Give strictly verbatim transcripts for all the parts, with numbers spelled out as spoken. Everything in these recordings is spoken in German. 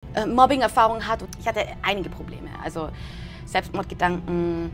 äh, Mobbing-Erfahrung hat. Ich hatte einige Probleme, also Selbstmordgedanken.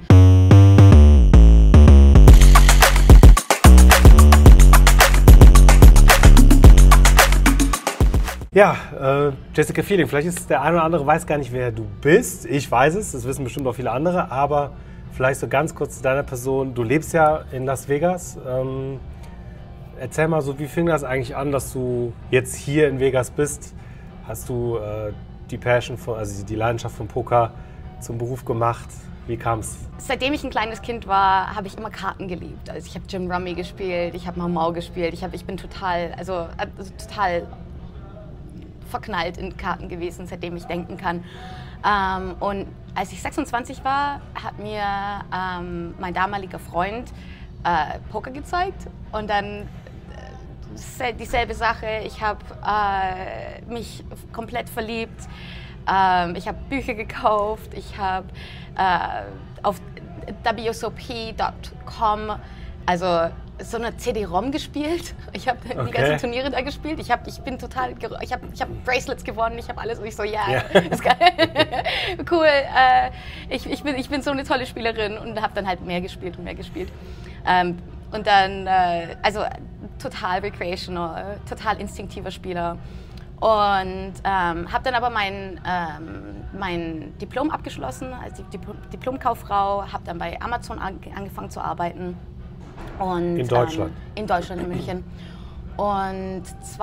Ja, äh, Jessica Fielding, vielleicht ist der eine oder andere weiß gar nicht, wer du bist. Ich weiß es, das wissen bestimmt auch viele andere, aber vielleicht so ganz kurz zu deiner Person. Du lebst ja in Las Vegas. Ähm, erzähl mal so, wie fing das eigentlich an, dass du jetzt hier in Vegas bist? Hast du äh, die Passion, von, also die Leidenschaft vom Poker zum Beruf gemacht? Wie kam es? Seitdem ich ein kleines Kind war, habe ich immer Karten geliebt. Also ich habe Jim Rummy gespielt, ich habe Mau Mau gespielt. Ich, hab, ich bin total, also, also total verknallt in Karten gewesen, seitdem ich denken kann. Ähm, und als ich sechsundzwanzig war, hat mir ähm, mein damaliger Freund äh, Poker gezeigt und dann äh, dieselbe Sache. Ich habe äh, mich komplett verliebt. Ähm, ich habe Bücher gekauft. Ich habe äh, auf W S O P Punkt com also so eine C D-ROM gespielt. Ich habe okay. die ganzen Turniere da gespielt. Ich, hab, ich bin total, ich habe ich hab Bracelets gewonnen. Ich habe alles. Und ich so, ja, yeah, ist geil. Cool. Äh, ich, ich, bin, ich bin so eine tolle Spielerin und habe dann halt mehr gespielt und mehr gespielt. Ähm, und dann, äh, also total recreational, total instinktiver Spieler. Und ähm, habe dann aber mein, ähm, mein Diplom abgeschlossen als Diplom Diplomkauffrau. Habe dann bei Amazon an, angefangen zu arbeiten. Und, in Deutschland? Ähm, in Deutschland, in München. Und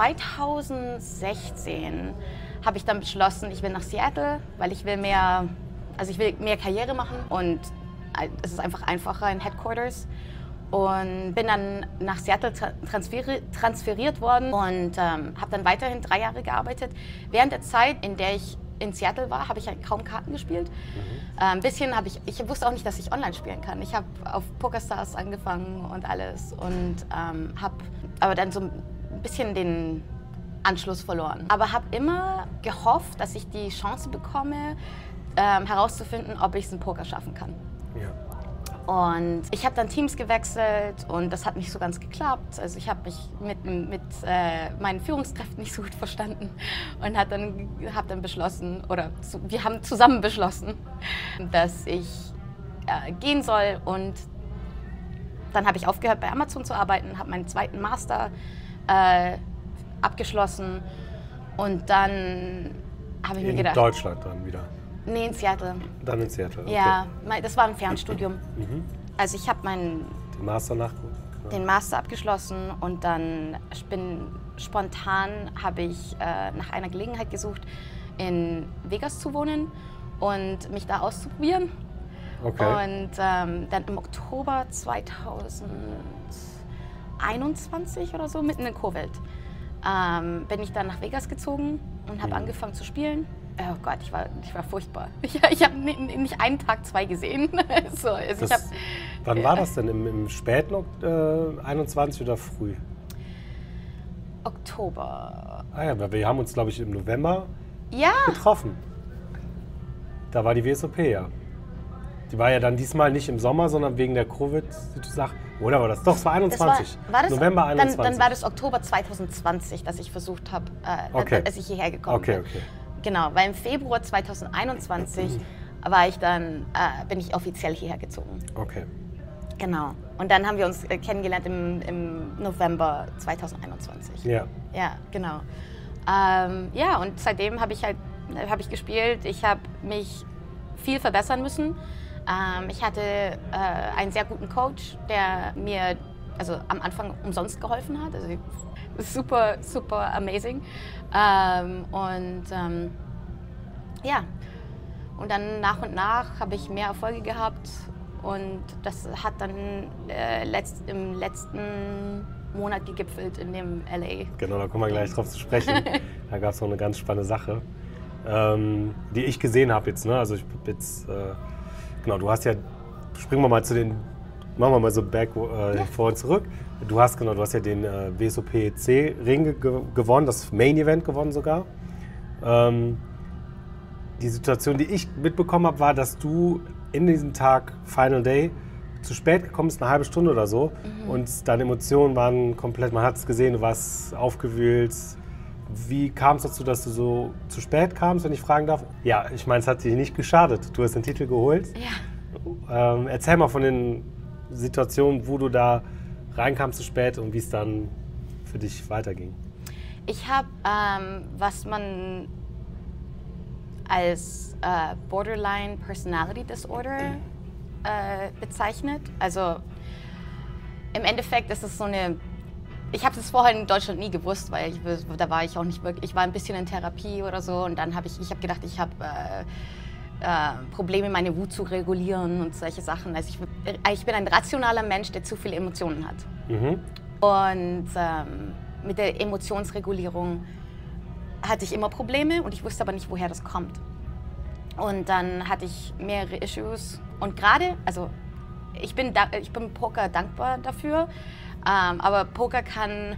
zweitausendsechzehn habe ich dann beschlossen, ich will nach Seattle, weil ich will mehr, also ich will mehr Karriere machen und es ist einfach einfacher in Headquarters. Und bin dann nach Seattle transferi transferiert worden und ähm, habe dann weiterhin drei Jahre gearbeitet. Während der Zeit, in der ich in Seattle war, habe ich halt kaum Karten gespielt. Mhm. Äh, ein bisschen habe ich, ich wusste auch nicht, dass ich online spielen kann. Ich habe auf PokerStars angefangen und alles und ähm, habe aber dann so ein bisschen den Anschluss verloren. Aber habe immer gehofft, dass ich die Chance bekomme, ähm, herauszufinden, ob ich es in Poker schaffen kann. Ja. Und ich habe dann Teams gewechselt und das hat nicht so ganz geklappt. Also ich habe mich mit, mit äh, meinen Führungskräften nicht so gut verstanden und habe dann, hab dann beschlossen, oder zu, wir haben zusammen beschlossen, dass ich äh, gehen soll. Und dann habe ich aufgehört, bei Amazon zu arbeiten, habe meinen zweiten Master äh, abgeschlossen und dann habe ich in mir gedacht... In Deutschland dann wieder? Nee, in Seattle. Dann in Seattle, okay. Ja, das war ein Fernstudium. Mhm. Also ich habe meinen den Master nachgeholt. Ja. Den Master abgeschlossen und dann bin spontan habe ich äh, nach einer Gelegenheit gesucht, in Vegas zu wohnen und mich da auszuprobieren. Okay. Und ähm, dann im Oktober zweitausendeinundzwanzig oder so, mitten in Covid, ähm, bin ich dann nach Vegas gezogen und habe mhm. angefangen zu spielen. Oh Gott, ich war, ich war furchtbar. Ich, ich habe nicht, nicht einen Tag, zwei gesehen. so, also das, ich hab, wann ja. war das denn? Im, im späten äh, einundzwanzig oder früh? Oktober. Ah ja, wir haben uns, glaube ich, im November ja. getroffen. Da war die W S O P, ja. Die war ja dann diesmal nicht im Sommer, sondern wegen der Covid-Sache. Oder war das? Doch, es war einundzwanzig. Das war, war das, November einundzwanzig. Dann, dann war das Oktober zweitauszwanzig, dass ich versucht habe, äh, okay. als ich hierher gekommen okay, bin. Okay. Genau, weil im Februar zweitausendeinundzwanzig war ich dann, äh, bin ich offiziell hierher gezogen. Okay. Genau. Und dann haben wir uns äh, kennengelernt im, im November zweitausendeinundzwanzig. Ja. Ja, genau. Ähm, ja, und seitdem habe ich halt hab ich gespielt. Ich habe mich viel verbessern müssen. Ähm, ich hatte äh, einen sehr guten Coach, der mir also am Anfang umsonst geholfen hat. Also super, super amazing. Ähm, und ähm, ja, und dann nach und nach habe ich mehr Erfolge gehabt und das hat dann äh, letzt, im letzten Monat gegipfelt in dem L A. Genau, da kommen wir gleich drauf zu sprechen. Da gab es noch eine ganz spannende Sache, ähm, die ich gesehen habe jetzt. Ne? Also ich jetzt, äh, genau, du hast ja, springen wir mal zu den, machen wir mal so back äh, ja. vor und zurück. Du hast genau, du hast ja den äh, W S O P C-Ring ge gewonnen, das Main-Event gewonnen sogar. Ähm, die Situation, die ich mitbekommen habe, war, dass du in diesem Tag Final Day zu spät gekommen bist, eine halbe Stunde oder so. Mhm. Und deine Emotionen waren komplett, man hat es gesehen, du warst aufgewühlt, Wie kam es dazu, dass du so zu spät kamst, wenn ich fragen darf? Ja, ich meine, es hat dir nicht geschadet. Du hast den Titel geholt. Ja. Ähm, erzähl mal von den Situationen, wo du da reinkamst zu spät und wie es dann für dich weiterging. Ich habe, ähm, was man als äh, Borderline Personality Disorder äh, bezeichnet. Also im Endeffekt ist es so eine, ich habe es vorher in Deutschland nie gewusst, weil ich, da war ich auch nicht wirklich, ich war ein bisschen in Therapie oder so und dann habe ich, ich habe gedacht, ich habe äh, äh, Probleme, meine Wut zu regulieren und solche Sachen. Also ich, ich bin ein rationaler Mensch, der zu viele Emotionen hat. Mhm. Und ähm, mit der Emotionsregulierung hatte ich immer Probleme und ich wusste aber nicht, woher das kommt. Und dann hatte ich mehrere Issues und gerade, also ich bin, ich bin Poker dankbar dafür, ähm, aber Poker kann,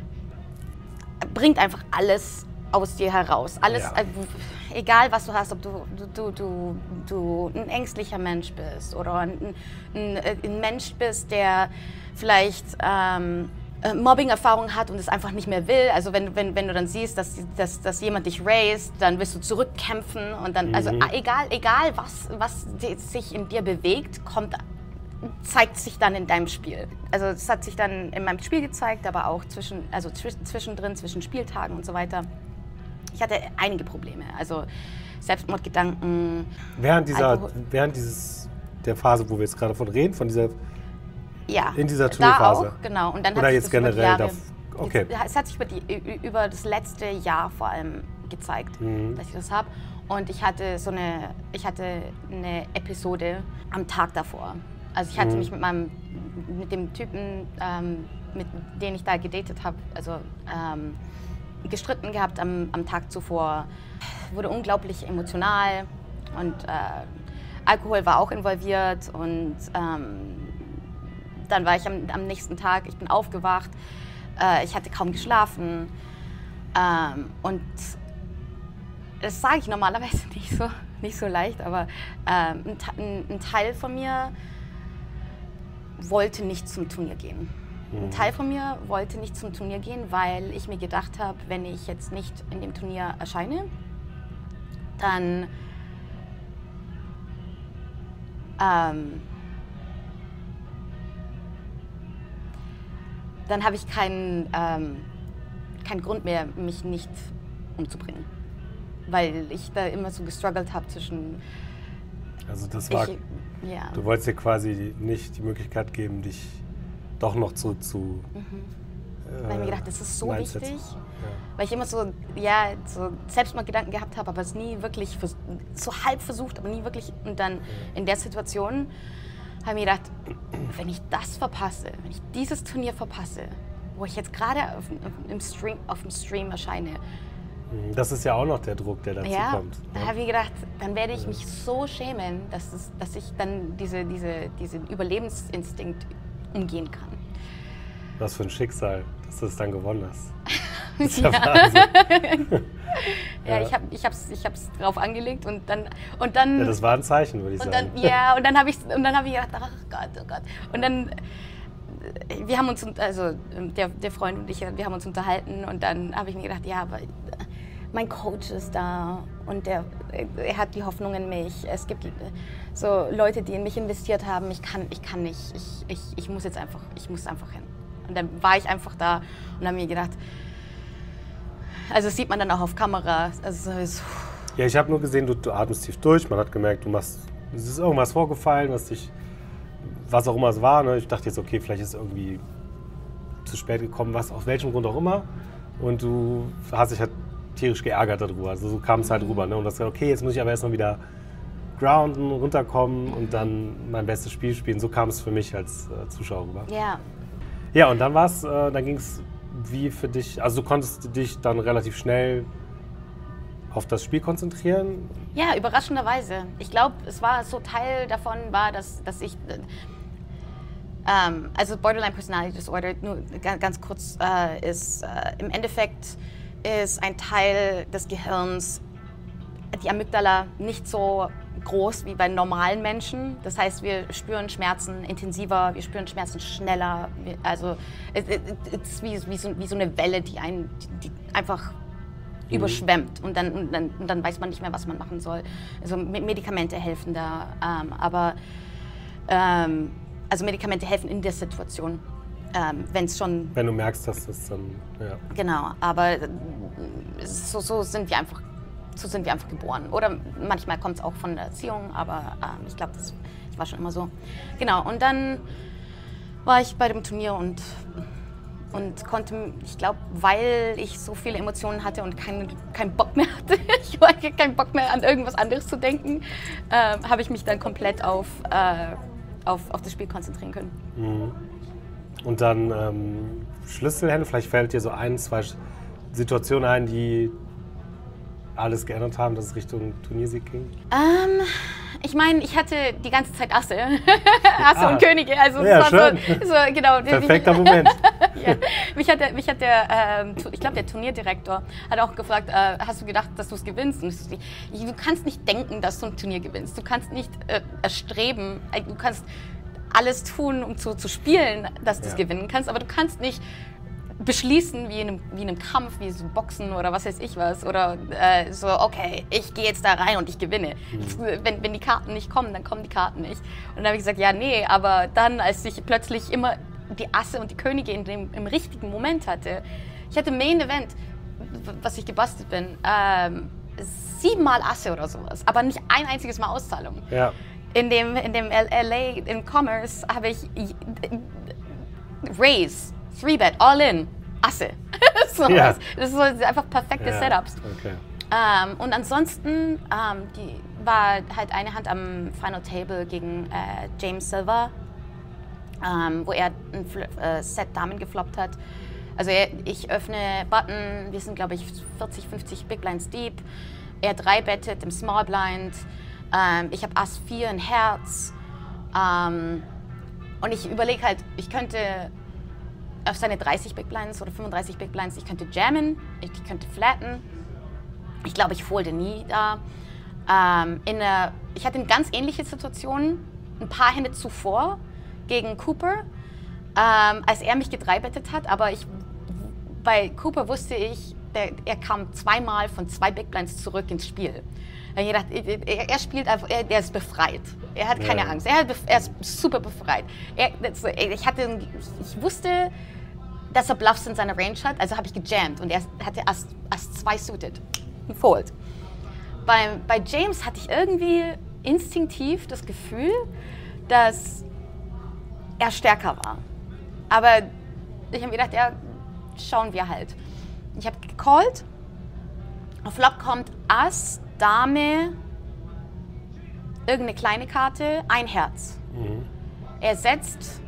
bringt einfach alles aus dir heraus. Alles, Ja. äh, egal was du hast, ob du, du, du, du ein ängstlicher Mensch bist oder ein, ein, ein Mensch bist, der vielleicht ähm, Mobbing-Erfahrung hat und es einfach nicht mehr will. Also wenn, wenn, wenn du dann siehst, dass, dass, dass jemand dich raised, dann wirst du zurückkämpfen und dann, mhm. also egal, egal was, was sich in dir bewegt, kommt, zeigt sich dann in deinem Spiel. Also es hat sich dann in meinem Spiel gezeigt, aber auch zwischen, also zwischendrin, zwischen Spieltagen und so weiter. Ich hatte einige Probleme, also Selbstmordgedanken. Während dieser, während dieses, der Phase, wo wir jetzt gerade von reden, von dieser Ja, in dieser Turnierphase? Da auch, genau. Und dann Oder hat jetzt sich das generell? über die Jahre, Okay. jetzt, es hat sich über, die, über das letzte Jahr vor allem gezeigt, Mhm. dass ich das habe. Und ich hatte so eine, ich hatte eine Episode am Tag davor. Also ich hatte Mhm. mich mit meinem, mit dem Typen, ähm, mit den ich da gedatet habe, also ähm, gestritten gehabt am, am Tag zuvor. Wurde unglaublich emotional und äh, Alkohol war auch involviert und ähm, dann war ich am, am nächsten Tag, ich bin aufgewacht, äh, ich hatte kaum geschlafen ähm, und das sage ich normalerweise nicht so, nicht so leicht, aber ähm, ein, ein, ein Teil von mir wollte nicht zum Turnier gehen. Ein Teil von mir wollte nicht zum Turnier gehen, weil ich mir gedacht habe, wenn ich jetzt nicht in dem Turnier erscheine, dann ähm, dann habe ich keinen, ähm, keinen Grund mehr, mich nicht umzubringen. Weil ich da immer so gestruggelt habe zwischen... Also das war, ich, ja. du wolltest dir quasi nicht die Möglichkeit geben, dich doch noch zurück zu... Mhm. Äh, Weil ich mir gedacht, das ist so Mindset. wichtig, Ja. weil ich immer so, ja, so Selbstmordgedanken gehabt habe, aber es nie wirklich, vers- so halb versucht, aber nie wirklich. Und dann in der Situation habe ich mir gedacht, wenn ich das verpasse, wenn ich dieses Turnier verpasse, wo ich jetzt gerade auf, auf, im Stream, auf dem Stream erscheine, Das ist ja auch noch der Druck, der dazu ja, kommt. da habe ich gedacht, dann werde ich mich so schämen, dass, es, dass ich dann diese, diese, diesen Überlebensinstinkt umgehen kann. Was für ein Schicksal, dass du es dann gewonnen hast. Das ist Ja. ja Wahnsinn. Ja, Ja. ich habe ich hab's, ich hab's drauf angelegt und dann und dann Ja, das war ein Zeichen, würde ich und sagen. dann ja und dann habe ich und dann habe ich gedacht, ach Gott, oh Gott. Und dann äh, wir haben uns also der, der Freund und ich, wir haben uns unterhalten und dann habe ich mir gedacht, ja, aber mein Coach ist da und der, er hat die Hoffnung in mich. Es gibt so Leute, die in mich investiert haben. Ich kann, ich kann nicht. Ich, ich, ich muss jetzt einfach, ich muss einfach hin. Und dann war ich einfach da und habe mir gedacht, also das sieht man dann auch auf Kamera. Also so, Ja, ich habe nur gesehen, du, du atmest tief durch. Man hat gemerkt, du machst, es ist irgendwas vorgefallen, was dich, was auch immer es war. Ne? Ich dachte jetzt, okay, vielleicht ist es irgendwie zu spät gekommen, was aus welchem Grund auch immer. Und du hast dich halt tierisch geärgert darüber. Also so kam es halt rüber. Ne? Und das gesagt, okay, jetzt muss ich aber erstmal wieder grounden, runterkommen und dann mein bestes Spiel spielen. So kam es für mich als äh, Zuschauer rüber. ja. Ja, und dann war's, äh, dann ging es wie für dich, also du konntest dich dann relativ schnell auf das Spiel konzentrieren? Ja, überraschenderweise. Ich glaube, es war so Teil davon war, dass, dass ich, äh, ähm, also Borderline Personality Disorder, nur ganz, ganz kurz, äh, ist äh, im Endeffekt ist ein Teil des Gehirns, die Amygdala, nicht so groß wie bei normalen Menschen. Das heißt, wir spüren Schmerzen intensiver, wir spüren Schmerzen schneller. Wir, also es ist wie, wie, so, wie so eine Welle, die, einen, die, die einfach mhm. überschwemmt und dann, und, dann, und dann weiß man nicht mehr, was man machen soll. Also Medikamente helfen da, ähm, aber ähm, also Medikamente helfen in der Situation, ähm, wenn es schon... Wenn du merkst, dass das dann... Ja. Genau, aber so, so sind wir einfach so sind wir einfach geboren. Oder manchmal kommt es auch von der Erziehung, aber ähm, ich glaube, das ich war schon immer so. Genau, und dann war ich bei dem Turnier und, und konnte, ich glaube, weil ich so viele Emotionen hatte und keinen kein Bock mehr hatte, ich hatte keinen Bock mehr an irgendwas anderes zu denken, äh, habe ich mich dann komplett auf, äh, auf, auf das Spiel konzentrieren können. Mhm. Und dann ähm, Schlüsselhände, vielleicht fällt dir so ein, zwei Situationen ein, die alles geändert haben, dass es Richtung Turniersieg ging? Ähm, ich meine, ich hatte die ganze Zeit Asse. Asse ah, und Könige. Also ja, das war schön. so, so, genau. Perfekter Moment. Ja. Mich hat der, mich hat der ähm, ich glaube, der Turnierdirektor hat auch gefragt, äh, hast du gedacht, dass du es gewinnst? Und ich, du kannst nicht denken, dass du ein Turnier gewinnst. Du kannst nicht äh, erstreben, du kannst alles tun, um zu, zu spielen, dass du es ja. gewinnen kannst, aber du kannst nicht beschließen, wie in, einem, wie in einem Kampf, wie so Boxen oder was weiß ich was. Oder äh, so, okay, ich gehe jetzt da rein und ich gewinne. Mhm. Wenn, wenn die Karten nicht kommen, dann kommen die Karten nicht. Und dann habe ich gesagt, ja, nee, aber dann, als ich plötzlich immer die Asse und die Könige in dem, im richtigen Moment hatte, ich hatte Main Event, was ich gebastelt bin, ähm, siebenmal Asse oder sowas, aber nicht ein einziges Mal Auszahlung. Ja. In dem, in dem L A, im Commerce, habe ich Raise, Three-Bet, All-In, Asse. So, ja. Das sind einfach perfekte ja. Setups. Okay. Ähm, und ansonsten ähm, die war halt eine Hand am Final Table gegen äh, James Silver, ähm, wo er ein äh, Set Damen gefloppt hat. Also er, ich öffne Button, wir sind glaube ich vierzig, fünfzig Big Blinds deep. Er drei bettet im Small Blind. Ähm, ich habe Ass vier, ein Herz. Ähm, und ich überlege halt, ich könnte auf seine dreißig Big Blinds oder fünfunddreißig Big Blinds, ich könnte jammen, ich könnte flatten. Ich glaube, ich folde nie da. Ähm, in der, ich hatte eine ganz ähnliche Situation ein paar Hände zuvor gegen Cooper, ähm, als er mich gedreibettet hat. Aber ich, bei Cooper wusste ich, der, er kam zweimal von zwei Big Blinds zurück ins Spiel. Ich gedacht, er, er spielt einfach, er, er ist befreit. Er hat keine ja. Angst. Er, hat, er ist super befreit. Er, das, ich, hatte, ich wusste, dass er Bluffs in seiner Range hat, also habe ich gejammt und er hatte Ass zwei suited. Ein Fold. Bei, bei James hatte ich irgendwie instinktiv das Gefühl, dass er stärker war. Aber ich habe mir gedacht, ja, schauen wir halt. Ich habe gecallt. Auf Flop kommt Ass, Dame, irgendeine kleine Karte, ein Herz. Mhm. Er setzt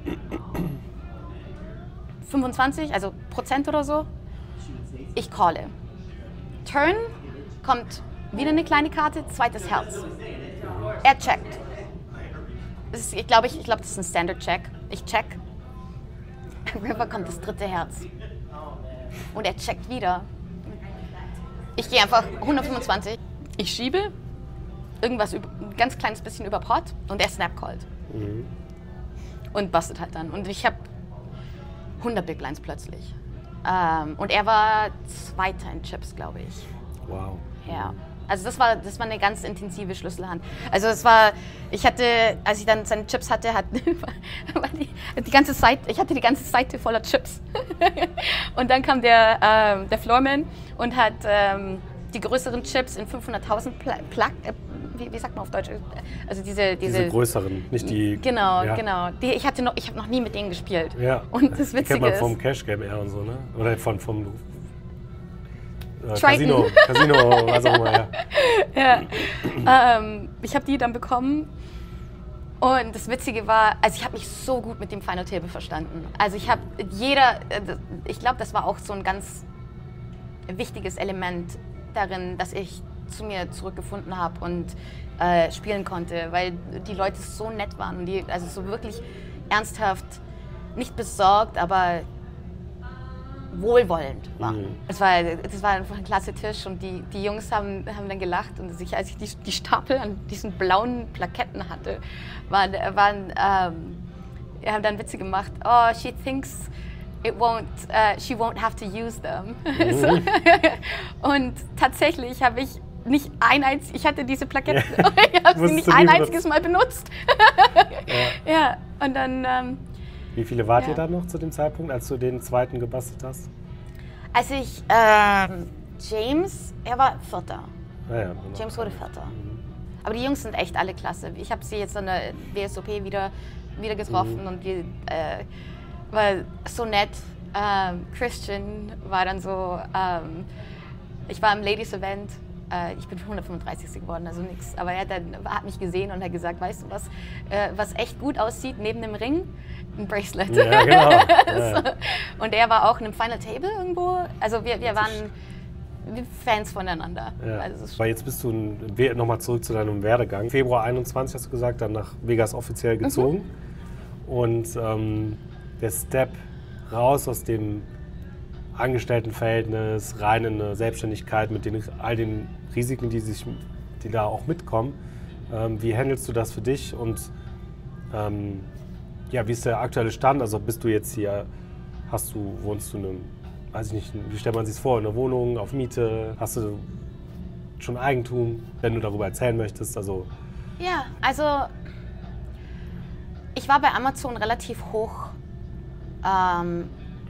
fünfundzwanzig, also Prozent oder so. Ich calle. Turn kommt wieder eine kleine Karte, zweites Herz. Er checkt. Das ist, ich glaube, ich, ich glaub, das ist ein Standard-Check. Ich check. River kommt das dritte Herz. Und er checkt wieder. Ich gehe einfach hundertfünfundzwanzig. Ich schiebe irgendwas, über, ein ganz kleines bisschen über Pot und er snap-callt. Mhm. Und bustet halt dann. Und ich habe hundert Big Blinds plötzlich. Ähm, und er war Zweiter in Chips, glaube ich. Wow. Ja. Also das war, das war eine ganz intensive Schlüsselhand. Also es war, ich hatte, als ich dann seine Chips hatte, hat war die, die ganze Seite, ich hatte die ganze Seite voller Chips. Und dann kam der, ähm, der Floorman und hat ähm, die größeren Chips in fünfhunderttausend Plug, äh, wie, wie sagt man auf Deutsch? Also diese, diese, diese größeren, nicht die... Genau, ja. genau. Die, ich hatte noch, ich habe noch nie mit denen gespielt. Ja. Und das Witzige kennt man ist... vom Cash Game eher und so, ne? Oder von, vom... Äh, Triton. Casino, Casino, was auch immer, ja. ja. ähm, ich habe die dann bekommen und das Witzige war, also ich habe mich so gut mit dem Final Table verstanden. Also ich habe jeder, ich glaube, das war auch so ein ganz wichtiges Element darin, dass ich zu mir zurückgefunden habe und äh, spielen konnte, weil die Leute so nett waren und die, also so wirklich ernsthaft, nicht besorgt, aber wohlwollend waren. Mhm. Das war, das war einfach ein klasse Tisch und die, die Jungs haben, haben dann gelacht und sich, als ich die, die Stapel an diesen blauen Plaketten hatte, waren, waren ähm, haben dann Witze gemacht. Oh, she thinks it won't, uh, she won't have to use them. Mhm. So, und tatsächlich habe ich nicht ein einziges, ich hatte diese Plaketten, ja. ich habe sie nicht ein einziges Mal benutzt. ja. ja, und dann... Ähm, Wie viele wart ja. ihr dann noch zu dem Zeitpunkt, als du den zweiten gebastelt hast? Als ich, ähm, James, er war Vierter. Ah, ja, James wurde Vierter. Mhm. Aber die Jungs sind echt alle klasse. Ich habe sie jetzt an der W S O P wieder, wieder getroffen mhm. und wir, äh, war so nett. Ähm, Christian war dann so, ähm, ich war im Ladies Event. Ich bin hundertfünfunddreißig geworden, also nichts. Aber er hat, dann, hat mich gesehen und hat gesagt, weißt du was, äh, was echt gut aussieht neben dem Ring? Ein Bracelet. Ja, genau. Ja. so. Und er war auch in einem Final Table irgendwo. Also wir, wir waren Fans voneinander. Ja. Also Aber jetzt bist du nochmal zurück zu deinem Werdegang. Februar einundzwanzig hast du gesagt, dann nach Vegas offiziell gezogen. Mhm. Und ähm, der Step raus aus dem Angestelltenverhältnis, rein in eine Selbstständigkeit mit den, all den Risiken, die, sich, die da auch mitkommen. Ähm, wie handelst du das für dich und ähm, ja, wie ist der aktuelle Stand? Also bist du jetzt hier, hast du, wohnst du in einem, weiß ich nicht, wie stellt man sich vor, in einer Wohnung, auf Miete? Hast du schon Eigentum, wenn du darüber erzählen möchtest? Also ja, also ich war bei Amazon relativ hoch ähm,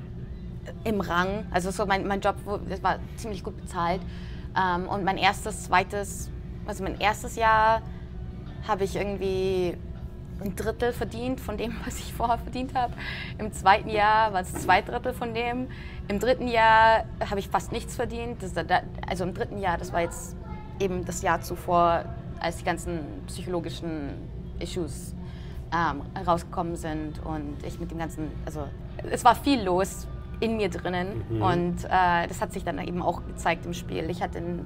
im Rang, also so mein, mein Job das war ziemlich gut bezahlt ähm, und mein erstes, zweites, also mein erstes Jahr habe ich irgendwie ein Drittel verdient von dem, was ich vorher verdient habe. Im zweiten Jahr war es zwei Drittel von dem. Im dritten Jahr habe ich fast nichts verdient. Das, also im dritten Jahr, das war jetzt eben das Jahr zuvor, als die ganzen psychologischen Issues ähm, rausgekommen sind und ich mit dem ganzen, also es war viel los in mir drinnen mhm. und äh, das hat sich dann eben auch gezeigt im Spiel. Ich hatte, ein,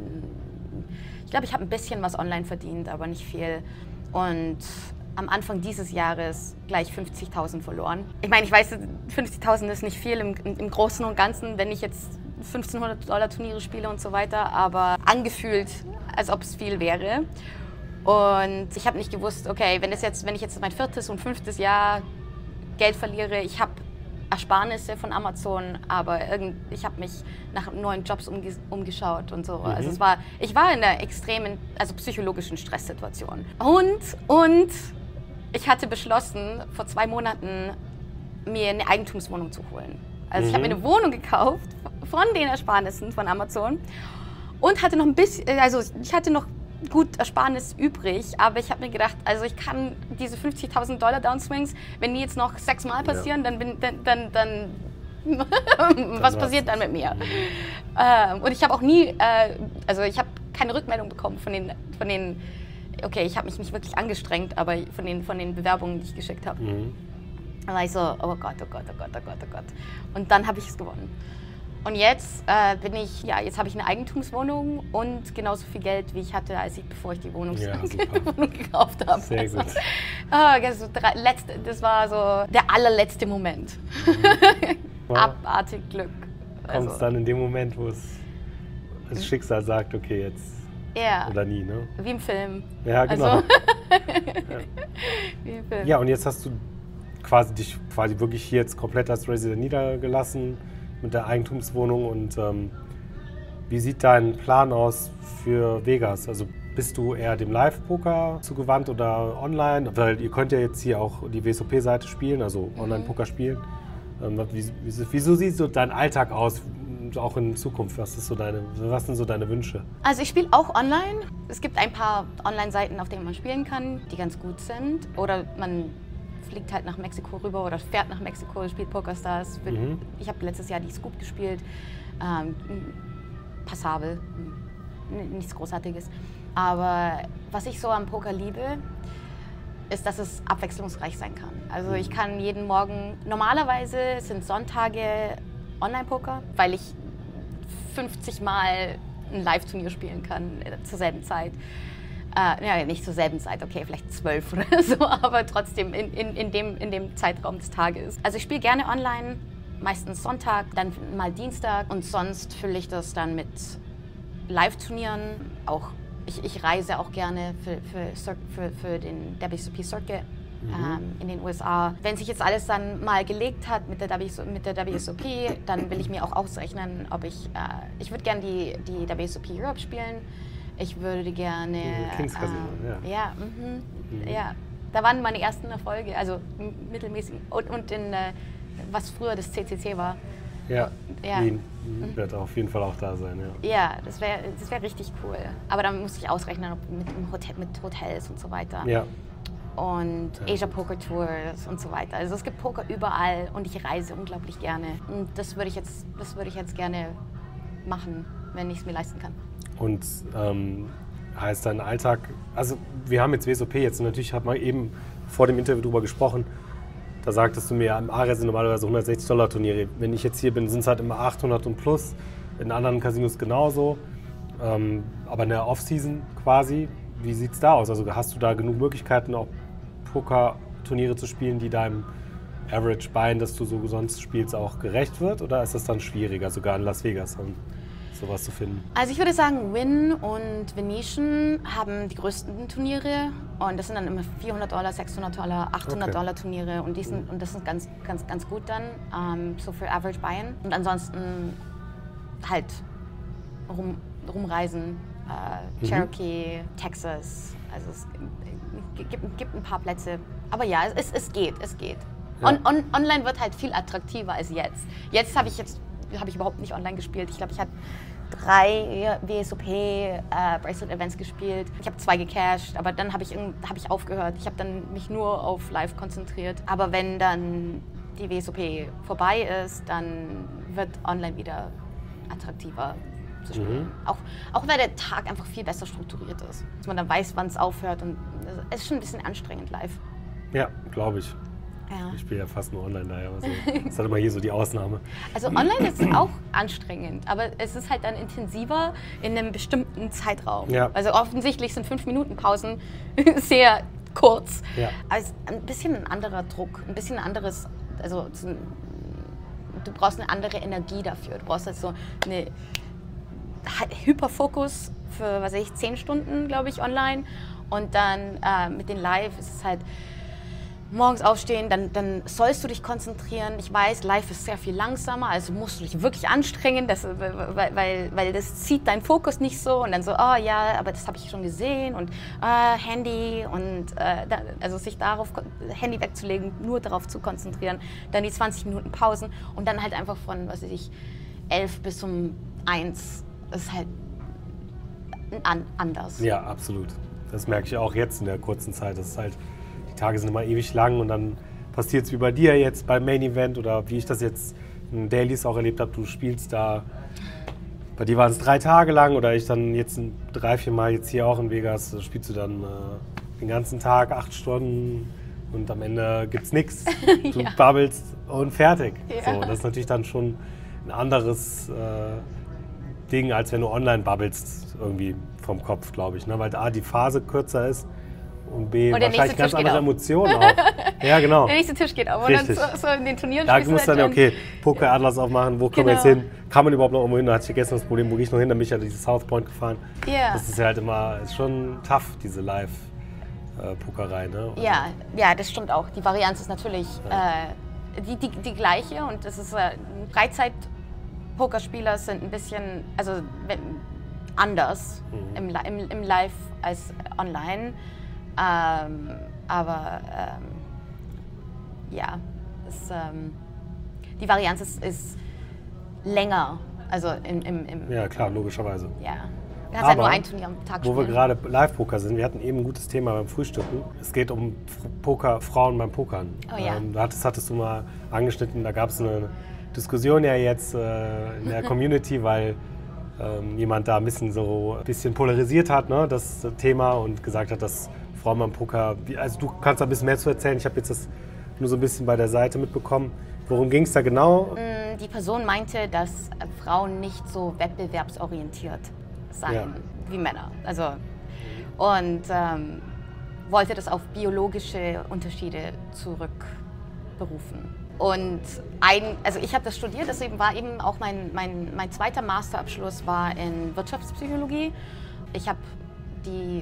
ich glaube, ich habe ein bisschen was online verdient, aber nicht viel und am Anfang dieses Jahres gleich fünfzigtausend verloren. Ich meine, ich weiß, fünfzigtausend ist nicht viel im, im Großen und Ganzen, wenn ich jetzt fünfzehnhundert Dollar Turniere spiele und so weiter, aber angefühlt, als ob es viel wäre. Und ich habe nicht gewusst, okay, wenn, das jetzt, wenn ich jetzt mein viertes und fünftes Jahr Geld verliere, ich habe Ersparnisse von Amazon, aber irgend, ich habe mich nach neuen Jobs umge umgeschaut und so. Mhm. Also es war, ich war in einer extremen, also psychologischen Stresssituation. Und, und ich hatte beschlossen, vor zwei Monaten mir eine Eigentumswohnung zu holen. Also mhm. ich habe mir eine Wohnung gekauft von den Ersparnissen von Amazon und hatte noch ein bisschen, also ich hatte noch gut Ersparnis übrig, aber ich habe mir gedacht, also ich kann diese fünfzigtausend Dollar Downswings, wenn die jetzt noch sechsmal passieren, ja. dann bin dann, dann, dann was dann passiert dann mit mir? Mhm. Ähm, und ich habe auch nie, äh, also ich habe keine Rückmeldung bekommen von den, von den, okay, ich habe mich nicht wirklich angestrengt, aber von den, von den Bewerbungen, die ich geschickt habe. Mhm. Dann war ich so, oh Gott, oh Gott, oh Gott, oh Gott, oh Gott. Und dann habe ich es gewonnen. Und jetzt äh, bin ich, ja, jetzt habe ich eine Eigentumswohnung und genauso viel Geld, wie ich hatte, als ich, bevor ich die Wohnung, ja, Wohnung gekauft habe. Sehr also, gut. Oh, das, so drei, letzte, das war so der allerletzte Moment. Mhm. Abartig Glück. Kommt also. es dann in dem Moment, wo es das Schicksal sagt, okay, jetzt ja. oder nie, ne? Wie im Film. Ja, genau. Also. ja. Wie im Film. Ja, und jetzt hast du quasi dich quasi wirklich hier jetzt komplett als Resident niedergelassen mit der Eigentumswohnung und ähm, wie sieht dein Plan aus für Vegas? Also bist du eher dem Live-Poker zugewandt oder online? Weil ihr könnt ja jetzt hier auch die W S O P-Seite spielen, also Online-Poker spielen. Ähm, wie, wie, wieso sieht so dein Alltag aus, auch in Zukunft? Was, ist so deine, was sind so deine Wünsche? Also ich spiele auch online. Es gibt ein paar Online-Seiten, auf denen man spielen kann, die ganz gut sind. Oder man fliegt halt nach Mexiko rüber oder fährt nach Mexiko, spielt PokerStars. Mhm. Ich habe letztes Jahr die Scoop gespielt. Ähm, passabel, nichts Großartiges. Aber was ich so am Poker liebe, ist, dass es abwechslungsreich sein kann. Also ich kann jeden Morgen, normalerweise sind Sonntage Online-Poker, weil ich fünfzig Mal ein Live-Turnier spielen kann äh, zur selben Zeit. Äh, ja, nicht zur selben Zeit, okay, vielleicht zwölf oder so, aber trotzdem in, in, in, dem, in dem Zeitraum des Tages. Also ich spiele gerne online, meistens Sonntag, dann mal Dienstag und sonst fülle ich das dann mit Live-Turnieren. Auch ich, ich reise auch gerne für, für, für, für den W S O P Circuit mhm. ähm, in den U S A. Wenn sich jetzt alles dann mal gelegt hat mit der, w, mit der W S O P, dann will ich mir auch ausrechnen, ob ich, äh, ich würde gerne die, die W S O P Europe spielen. Ich würde gerne... Kings Casino, ähm, ja. Ja, mhm, mhm. ja, da waren meine ersten Erfolge, also mittelmäßig. Und, und in, äh, was früher das C C C war. Ja, ja. Wien mhm. wird auf jeden Fall auch da sein, ja. Ja, das wäre das wär richtig cool. Aber dann muss ich ausrechnen ob mit, Hotel, mit Hotels und so weiter. Ja. Und ja. Asia Poker Tours und so weiter. Also es gibt Poker überall und ich reise unglaublich gerne. Und das würde ich jetzt, das würde ich jetzt gerne machen, wenn ich es mir leisten kann. Und ähm, heißt dein Alltag, also wir haben jetzt W S O P jetzt, und natürlich hat man eben vor dem Interview darüber gesprochen, da sagtest du mir, im Ares sind normalerweise hundertsechzig Dollar Turniere. Wenn ich jetzt hier bin, sind es halt immer achthundert und plus, in anderen Casinos genauso. Ähm, aber in der Off-Season quasi, wie sieht es da aus? Also hast du da genug Möglichkeiten, auch Poker-Turniere zu spielen, die deinem Average Buy-in, das du so sonst spielst, auch gerecht wird? Oder ist das dann schwieriger, sogar in Las Vegas dann sowas zu finden? Also ich würde sagen, Wynn und Venetian haben die größten Turniere und das sind dann immer vierhundert Dollar, sechshundert Dollar, achthundert Dollar Turniere und, die sind, und das ist ganz, ganz, ganz gut dann, ähm, so für Average Buy-in. Und ansonsten halt rum, rumreisen, äh, Cherokee, mhm. Texas, also es gibt, gibt ein paar Plätze. Aber ja, es, es geht, es geht. Ja. On, on, online wird halt viel attraktiver als jetzt. Jetzt habe ich jetzt habe ich überhaupt nicht online gespielt. Ich glaube, ich habe drei W S O P äh, Bracelet Events gespielt. Ich habe zwei gecashed, aber dann habe ich, hab ich aufgehört. Ich habe dann mich nur auf Live konzentriert. Aber wenn dann die W S O P vorbei ist, dann wird online wieder attraktiver zu spielen. Mhm. Auch, auch weil der Tag einfach viel besser strukturiert ist. Dass man dann weiß, wann es aufhört. Und es ist schon ein bisschen anstrengend live. Ja, glaube ich. Ja. Ich spiele ja fast nur online daher. Also, das ist halt immer hier so die Ausnahme. Also online ist auch anstrengend, aber es ist halt dann intensiver in einem bestimmten Zeitraum. Ja. Also offensichtlich sind fünf Minuten Pausen sehr kurz. Ja. Also ein bisschen ein anderer Druck, ein bisschen ein anderes, also du brauchst eine andere Energie dafür. Du brauchst halt so eine Hyperfokus für, was weiß ich, zehn Stunden, glaube ich, online. Und dann äh, mit den Live ist es halt morgens aufstehen, dann, dann sollst du dich konzentrieren. Ich weiß, live ist sehr viel langsamer, also musst du dich wirklich anstrengen, das, weil, weil, weil das zieht deinen Fokus nicht so. Und dann so, oh ja, aber das habe ich schon gesehen und äh, Handy und äh, da, also sich darauf, Handy wegzulegen, nur darauf zu konzentrieren. Dann die zwanzig Minuten Pausen und dann halt einfach von, was weiß ich, elf bis um eins. Das ist halt an, anders. Ja, absolut. Das merke ich auch jetzt in der kurzen Zeit. Das ist halt, die Tage sind immer ewig lang und dann passiert es wie bei dir jetzt beim Main Event oder wie ich das jetzt in Dailies auch erlebt habe. Du spielst da, bei dir waren es drei Tage lang oder ich dann jetzt drei, vier Mal jetzt hier auch in Vegas, da spielst du dann äh, den ganzen Tag, acht Stunden und am Ende gibt's nichts. Du ja. babbelst und fertig. Ja. So, das ist natürlich dann schon ein anderes äh, Ding, als wenn du online babbelst, irgendwie vom Kopf, glaube ich. Ne? Weil A, die Phase kürzer ist und B, und wahrscheinlich ganz andere Emotionen auch. Ja, genau. Der nächste Tisch geht auf. Und dann so, so in den Turnieren da musst du dann, okay, Poker Atlas aufmachen, wo kommen genau. wir jetzt hin? Kann man überhaupt noch irgendwo hin? Da hatte ich gestern das Problem, wo gehe ich noch hin? Dann bin ich ja durch South Point gefahren. Yeah. Das ist ja halt immer, ist schon tough, diese Live-Pokerei. Ne? Also ja, ja, das stimmt auch. Die Varianz ist natürlich ja. äh, die, die, die gleiche und das ist äh, Freizeit. Pokerspieler sind ein bisschen also, anders mhm. im, im, im Live als online. Ähm, aber ähm, ja, es, ähm, die Varianz ist, ist länger. Also im, im, im, ja, klar, logischerweise. Ja. Du kannst halt nur ein Turnier am Tag wo spielen. wir gerade Live-Poker sind, wir hatten eben ein gutes Thema beim Frühstücken. Es geht um Poker, Frauen beim Pokern. Oh, ja. ähm, das hattest du mal angeschnitten, da gab es eine Diskussion ja jetzt äh, in der Community, weil ähm, jemand da ein bisschen so ein bisschen polarisiert hat, ne, das Thema und gesagt hat, dass Frauen beim Poker, also du kannst da ein bisschen mehr zu erzählen, ich habe jetzt das nur so ein bisschen bei der Seite mitbekommen. Worum ging es da genau? Die Person meinte, dass Frauen nicht so wettbewerbsorientiert seien ja. wie Männer. Also, und ähm, wollte das auf biologische Unterschiede zurückberufen. Und ein, also ich habe das studiert, deswegen war eben auch mein, mein, mein zweiter Masterabschluss war in Wirtschaftspsychologie. Ich habe die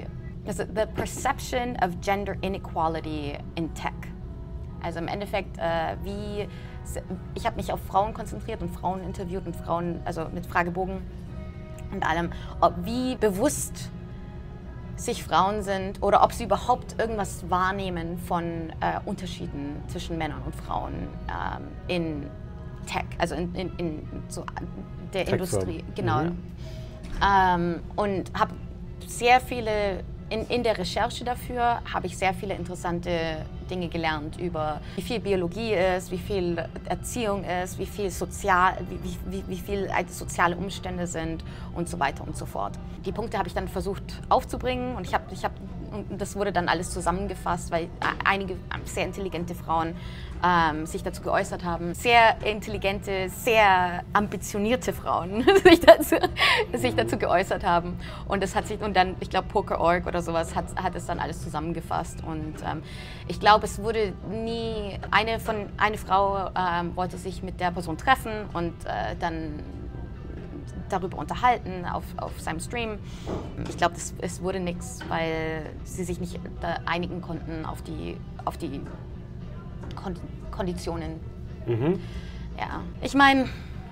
also the perception of gender inequality in tech. Also im Endeffekt, äh, wie, ich habe mich auf Frauen konzentriert und Frauen interviewt und Frauen, also mit Fragebogen und allem, ob, wie bewusst sich Frauen sind oder ob sie überhaupt irgendwas wahrnehmen von äh, Unterschieden zwischen Männern und Frauen ähm, in Tech, also in, in, in so der Industrie, genau. Mhm. Ähm, und habe sehr viele, in, in der Recherche dafür habe ich sehr viele interessante Dinge gelernt über wie viel Biologie ist, wie viel Erziehung ist, wie viel sozial, wie, wie, wie viel soziale Umstände sind und so weiter und so fort. Die Punkte habe ich dann versucht aufzubringen und ich habe, ich habe, und das wurde dann alles zusammengefasst, weil einige sehr intelligente Frauen ähm, sich dazu geäußert haben. Sehr intelligente, sehr ambitionierte Frauen sich, dazu, sich dazu geäußert haben. Und das hat sich, und dann, ich glaube, Poker Punkt org oder sowas hat, hat es dann alles zusammengefasst. Und ähm, ich glaube, es wurde nie, eine, von, eine Frau ähm, wollte sich mit der Person treffen und äh, dann darüber unterhalten auf, auf seinem Stream. Ich glaube, es wurde nichts, weil sie sich nicht da einigen konnten auf die, auf die Kon Konditionen. Mhm. Ja, ich meine,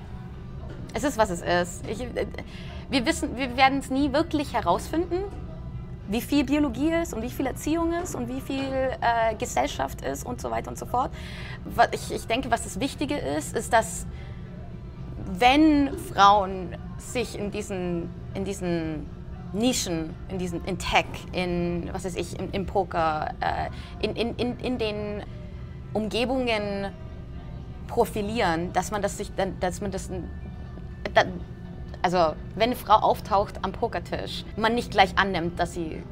es ist, was es ist. Ich, wir wissen, wir werden es nie wirklich herausfinden, wie viel Biologie ist und wie viel Erziehung ist und wie viel äh, Gesellschaft ist und so weiter und so fort. Ich, ich denke, was das Wichtige ist, ist, dass wenn Frauen sich in diesen, in diesen Nischen, in, diesen, in Tech, in, was weiß ich, im, im Poker, äh, in, in, in, in den Umgebungen profilieren, dass man das sich dann, dass man das, da, also wenn eine Frau auftaucht am Pokertisch, man nicht gleich annimmt, dass sie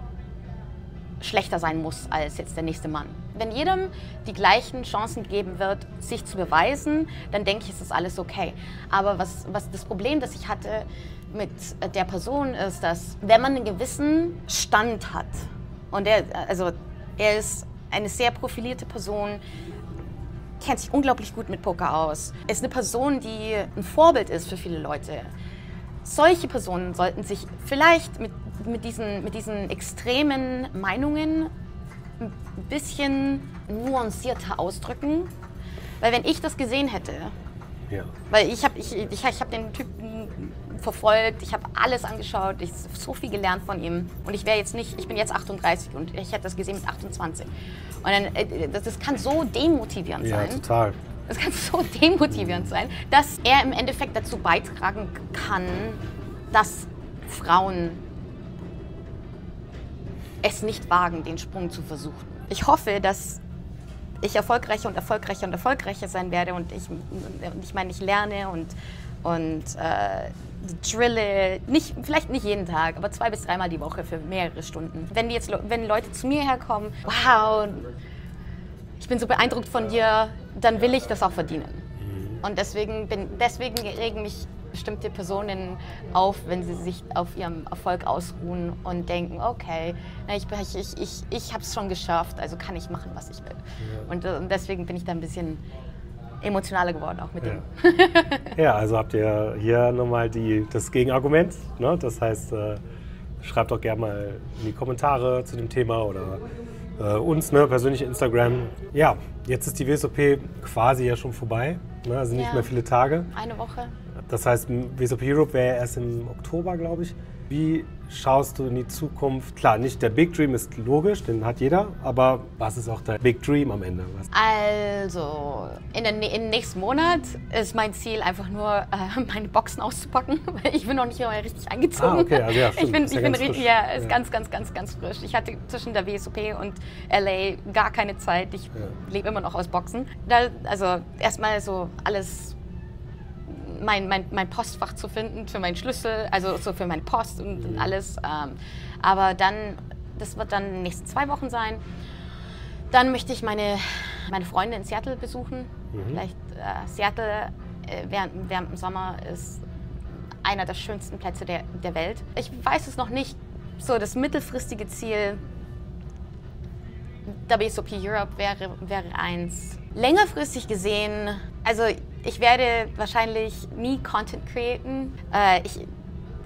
schlechter sein muss als jetzt der nächste Mann. Wenn jedem die gleichen Chancen gegeben wird, sich zu beweisen, dann denke ich, ist das alles okay. Aber was, was das Problem, das ich hatte mit der Person ist, dass wenn man einen gewissen Stand hat und er, also er ist eine sehr profilierte Person, kennt sich unglaublich gut mit Poker aus, ist eine Person, die ein Vorbild ist für viele Leute. Solche Personen sollten sich vielleicht mit, mit, diesen, mit diesen extremen Meinungen ein bisschen nuancierter ausdrücken. Weil wenn ich das gesehen hätte, ja. weil ich habe ich, ich, ich hab den Typen verfolgt, ich habe alles angeschaut, ich habe so viel gelernt von ihm. Und ich wäre jetzt nicht, ich bin jetzt achtunddreißig und ich hätte das gesehen mit achtundzwanzig. Und dann, das, das kann so demotivierend ja, sein. Ja, total. Es kann so demotivierend sein, dass er im Endeffekt dazu beitragen kann, dass Frauen es nicht wagen, den Sprung zu versuchen. Ich hoffe, dass ich erfolgreicher und erfolgreicher und erfolgreicher sein werde und ich, ich meine, ich lerne und, und äh, drille, nicht, vielleicht nicht jeden Tag, aber zwei bis dreimal die Woche für mehrere Stunden. Wenn, die jetzt, wenn Leute zu mir herkommen, wow, ich bin so beeindruckt von dir, dann will ich das auch verdienen. Und deswegen, bin, deswegen regen mich bestimmte Personen auf, wenn sie sich auf ihrem Erfolg ausruhen und denken, okay, ich, ich, ich, ich habe es schon geschafft, also kann ich machen, was ich will. Ja. Und, und deswegen bin ich da ein bisschen emotionaler geworden, auch mit ja. dem. Ja, also habt ihr hier nochmal die, das Gegenargument. Ne? Das heißt, äh, schreibt doch gerne mal in die Kommentare zu dem Thema oder äh, uns, ne, persönlich Instagram. Ja, jetzt ist die W S O P quasi ja schon vorbei. Ne? Also nicht ja. mehr viele Tage. Eine Woche. Das heißt, W S O P Europe wäre erst im Oktober, glaube ich. Wie schaust du in die Zukunft? Klar, nicht der Big Dream ist logisch, den hat jeder, aber was ist auch der Big Dream am Ende? Was? Also, in den, in den nächsten Monat ist mein Ziel einfach nur, äh, meine Boxen auszupacken, weil ich bin noch nicht mal richtig eingezogen. Ah, okay, also ja, stimmt. Ich bin, ist ich ja bin ganz frisch. ja, ist ja. ganz, ganz, ganz, ganz frisch. Ich hatte zwischen der W S O P und L A gar keine Zeit. Ich ja. lebe immer noch aus Boxen. Da, also erstmal so alles. Mein, mein, mein Postfach zu finden für meinen Schlüssel, also so für meine Post und, und alles. Ähm, aber dann, das wird dann in den nächsten zwei Wochen sein. Dann möchte ich meine, meine Freunde in Seattle besuchen. Mhm. Vielleicht äh, Seattle äh, während, während dem Sommer ist einer der schönsten Plätze der, der Welt. Ich weiß es noch nicht, so das mittelfristige Ziel der W S O P Europe wäre, wäre eins. Längerfristig gesehen, also ich werde wahrscheinlich nie Content createn. Äh, ich,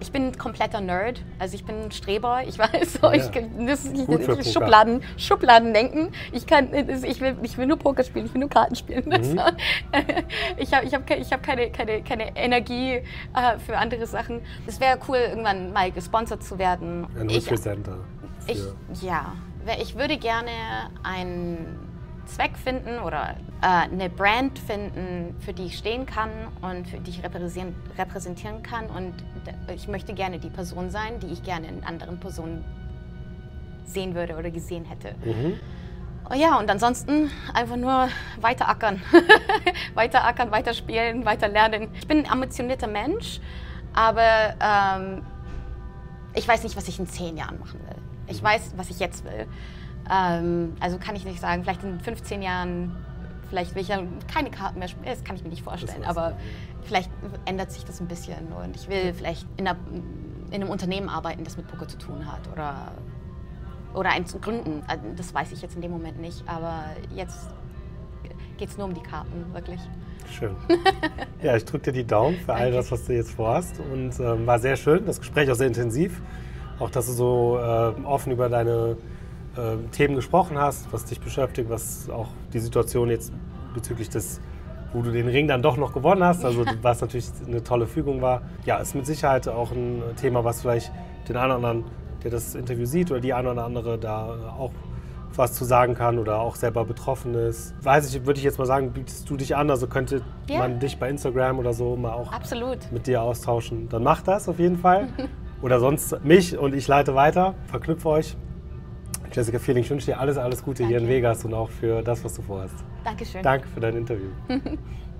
Ich bin ein kompletter Nerd, also ich bin ein Streber, ich weiß, so, Ja, ich, das, ich, gut für ich Poker. Schubladen, Schubladen denken. Ich, kann, ich, will, ich will nur Poker spielen, ich will nur Karten spielen. Mhm. Also, ich habe ich hab, ich hab keine, keine, keine Energie äh, für andere Sachen. Es wäre cool, irgendwann mal gesponsert zu werden. Ein Ich, Representer. ich, für- ja, ich würde gerne einen Zweck finden oder äh, eine Brand finden, für die ich stehen kann und für die ich repräsentieren, repräsentieren kann. Und ich möchte gerne die Person sein, die ich gerne in anderen Personen sehen würde oder gesehen hätte. Mhm. Oh ja, und ansonsten einfach nur weiter ackern. weiter ackern, weiter spielen, weiter lernen. Ich bin ein ambitionierter Mensch, aber ähm, ich weiß nicht, was ich in zehn Jahren machen will. Ich Mhm. weiß, was ich jetzt will. Ähm, also kann ich nicht sagen, vielleicht in fünfzehn Jahren, vielleicht will ich ja keine Karten mehr spielen, das kann ich mir nicht vorstellen, Das weiß aber ich nicht. vielleicht ändert sich das ein bisschen und ich will vielleicht in, einer, in einem Unternehmen arbeiten, das mit Poker zu tun hat oder, oder eins gründen. Also das weiß ich jetzt in dem Moment nicht, aber jetzt geht es nur um die Karten, wirklich. Schön. Ja, ich drücke dir die Daumen für all Danke. das, was du jetzt vorhast. Und ähm, war sehr schön, das Gespräch auch sehr intensiv. Auch, dass du so äh, offen über deine äh, Themen gesprochen hast, was dich beschäftigt, was auch die Situation jetzt bezüglich des, wo du den Ring dann doch noch gewonnen hast, also was natürlich eine tolle Fügung war. Ja, ist mit Sicherheit auch ein Thema, was vielleicht den einen oder anderen, der das Interview sieht oder die eine oder andere da auch was zu sagen kann oder auch selber betroffen ist. Weiß ich, würde ich jetzt mal sagen, bietest du dich an, also könnte Ja. man dich bei Instagram oder so mal auch Absolut. mit dir austauschen. Dann mach das auf jeden Fall. Oder sonst mich und ich leite weiter, verknüpfe euch. Jessica Feeling, ich wünsche dir alles, alles Gute hier in Danke. Vegas und auch für das, was du vorhast. Dankeschön. Danke für dein Interview.